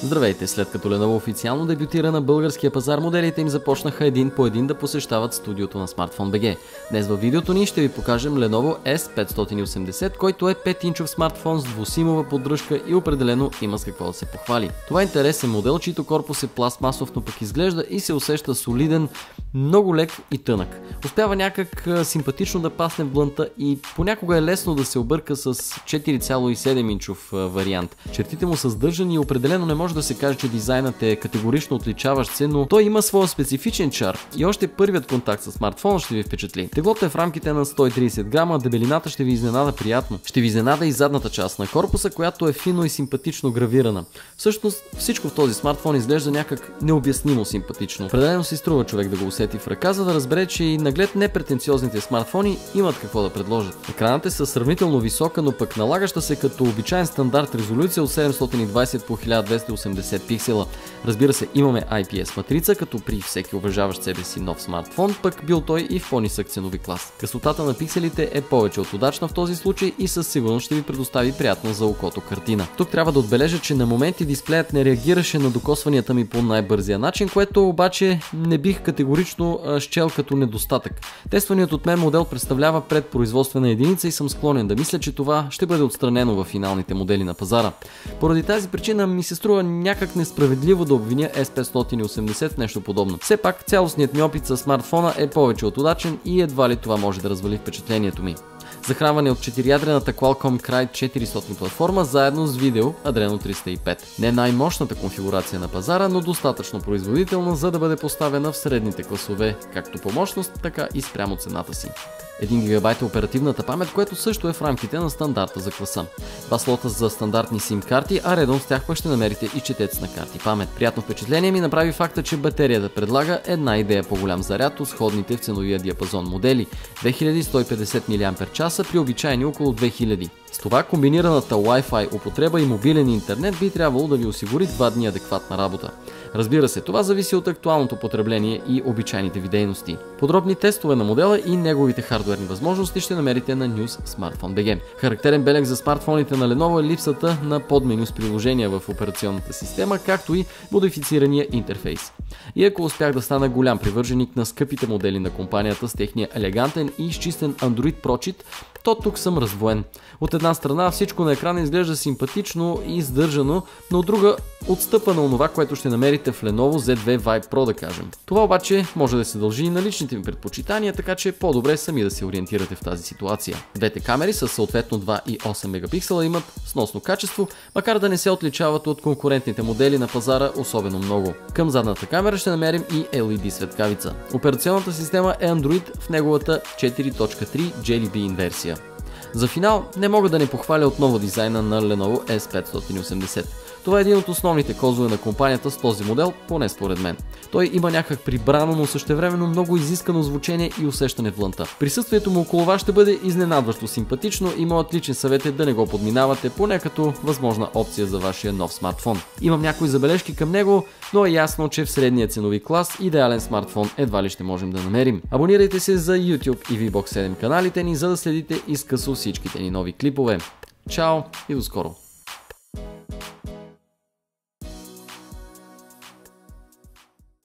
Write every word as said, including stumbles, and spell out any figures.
Здравейте! След като Lenovo официално дебютира на българския пазар, моделите им започнаха един по един да посещават студиото на Smartphone точка би джи. Днес във видеото ни ще ви покажем Lenovo ес петстотин и осемдесет, който е пет инчов смартфон с двусимова поддръжка и определено има с какво да се похвали. Това е интересен модел, чийто корпус е пластмасов, но пък изглежда и се усеща солиден, много лек и тънък. Успява някак симпатично да пасне в длънта и понякога е лесно да се обърка с четири цяло и седем инчов вариант. Чертите му са сдържани и определено не може да се каже, че дизайнът е категорично отличаващ се, но той има своя специфичен чар и още първият контакт с смартфона ще ви впечатли. Теглото е в рамките на сто и тридесет грама, дебелината ще ви изненада приятно. Ще ви изненада и задната част на корпуса, която е фино и симпатично гравирана. Всъщност всичко в този смартфон изглежда някак необяснимо симпатично. Определено си струва човек да го усети в ръка, за да разбере, че и наглед непретенциозните смартфони имат какво да предложат. Екранът е със сравнително висока, но пък налагаща се като обичайен стандарт резолюция от седемстотин и двадесет по хиляда двеста и осемдесет пиксела. Разбира се, имаме ай пи ес матрица, като при всеки уважаващ себе си нов смартфон, пък бил той и в по-нисък ценови клас. Късотата на пикселите е повече от удачна в този случай и със сигурност ще ви предостави приятна за окото картина. Тук трябва да отбележа, че на моменти дисплеят не реагираше на докосванията ми по най-бързия начин, което обаче не бих категорично счел като недостатък. Тестваният от мен модел представлява предпроизводствена единица и съм склонен да мисля, че това ще бъде отстранено в финалните модели на пазара. Поради тази причина ми се струва някак несправедливо да обвиня ес петстотин и осемдесет в нещо подобно. Все пак цялостният ми опит с смартфона е повече от удачен и едва ли това може да развали впечатлението ми. Захранване от четириядрената Qualcomm Krite четиристотин платформа заедно с видео Adreno триста и пет. Не най-мощната конфигурация на пазара, но достатъчно производителна, за да бъде поставена в средните класове, както по мощност, така и спрямо цената си. един гигабайт е оперативната памет, което също е в рамките на стандарта за класа. Два слота за стандартни сим карти, а редом с тях пък ще намерите и четец на карти памет. Приятно впечатление ми направи факта, че батерията предлага една идея по-голям заряд от сходните в ценовия диапазон модели – две хиляди сто и петдесет милиампер-часа при обичайни около две хиляди. С това комбинираната Wi-Fi употреба и мобилен интернет би трябвало да ви осигури два дни адекватна работа. Разбира се, това зависи от актуалното потребление и обичайните ви дейности. Подробни тестове на модела и неговите хардуерни възможности ще намерите на News Smartphone точка би джи. Характерен белег за смартфоните на Lenovo е липсата на подменю с приложения в операционната система, както и модифицирания интерфейс. И ако успях да стана голям привърженик на скъпите модели на компанията с техния елегантен и изчистен Android прочит, то тук съм раздвоен. От една страна всичко на екрана изглежда симпатично и издържано, но от друга отстъпва на онова, което ще намерите в Lenovo зет две Vibe Pro, да кажем. Това обаче може да се дължи и на личните ми предпочитания, така че по-добре сами да се ориентирате в тази ситуация. Двете камери с съответно два и осем мегапиксела имат сносно качество, макар да не се отличават от конкурентните модели на пазара особено много. Към задната камера ще намерим и ел и ди светкавица. Операционната система е Android в неговата четири точка три Jelly Bean версия. За финал не мога да не похваля отново дизайна на Lenovo ес петстотин и осемдесет. Това е един от основните козове на компанията с този модел, поне според мен. Той има някак прибрано, но същевременно много изискано звучение и усещане в длънта. Присъствието му около вас ще бъде изненадващо симпатично и моят личен съвет е да не го подминавате, поне като възможна опция за вашия нов смартфон. Имам някои забележки към него, но е ясно, че в средния ценови клас идеален смартфон едва ли ще можем да намерим. Абонирайте се за YouTube и ви бокс седем каналите ни, за да следите изкъсо всичките ни нови клипове. Чао и до скоро!